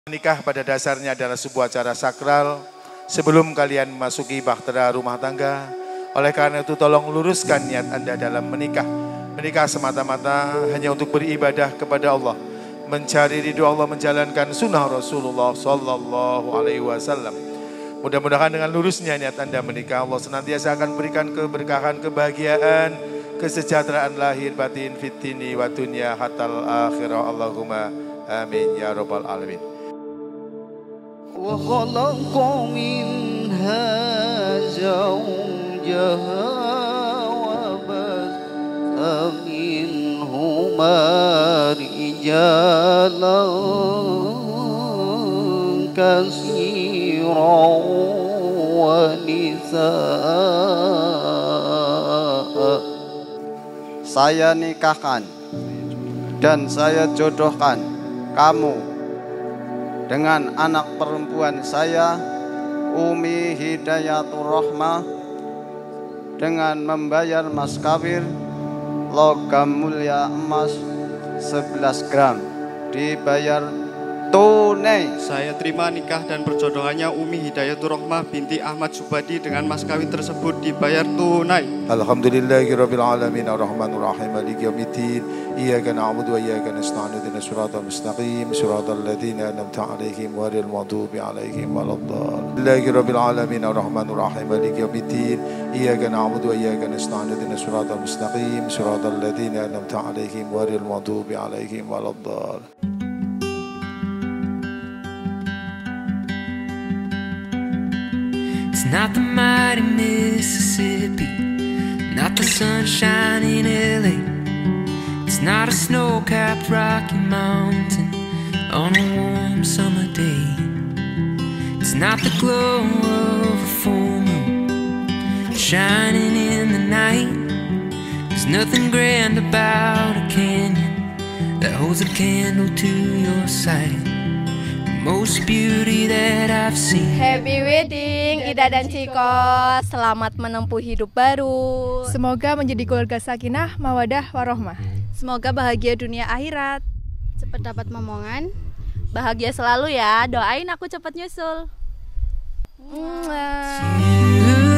Menikah pada dasarnya adalah sebuah acara sakral sebelum kalian memasuki bahtera rumah tangga. Oleh karena itu tolong luruskan niat Anda dalam menikah. Menikah semata-mata hanya untuk beribadah kepada Allah, mencari ridho Allah, menjalankan sunnah Rasulullah Sallallahu Alaihi Wasallam. Mudah-mudahan dengan lurusnya niat Anda menikah, Allah senantiasa akan berikan keberkahan, kebahagiaan, kesejahteraan lahir batin, fitini wa dunya hatal akhirah. Allahumma amin ya rabbal alamin. وخلق منها زوجها وبث منهما رجالا كثيرا ونساء. Saya nikahkan dan saya jodohkan kamu dengan anak perempuan saya, Umi Hidayatur Rahmah, dengan membayar mas kawin logam mulia emas 11 gram, dibayar tunai. Saya terima nikah dan perjodohannya Umi Hidayatur Rahmah binti Ahmad Subadi dengan mas kawin tersebut dibayar tunai. Alhamdulillahirabbil alamin arrahmanir rahim maliki yaumiddin. Iyyaka na'budu wa iyyaka nasta'in ihdinas siratal mustaqim siratal ladzina an'amta 'alaihim ghairil maghdubi 'alaihim waladdallin. Alhamdulillahirabbil alamin arrahmanir rahim maliki yaumiddin. Iyyaka na'budu wa iyyaka nasta'in ihdinas siratal mustaqim siratal ladzina an'amta 'alaihim ghairil maghdubi 'alaihim waladdallin. It's not the mighty Mississippi, not the sunshine in LA. It's not a snow-capped Rocky Mountain on a warm summer day. It's not the glow of a full moon shining in the night. There's nothing grand about a canyon that holds a candle to your sight. Most beauty that I've seen. Happy wedding Ida dan Ciko. Selamat menempuh hidup baru. Semoga menjadi keluarga sakinah, mawadah, warohmah. Semoga bahagia dunia akhirat. Cepat dapat momongan. Bahagia selalu ya. Doain aku cepat nyusul. You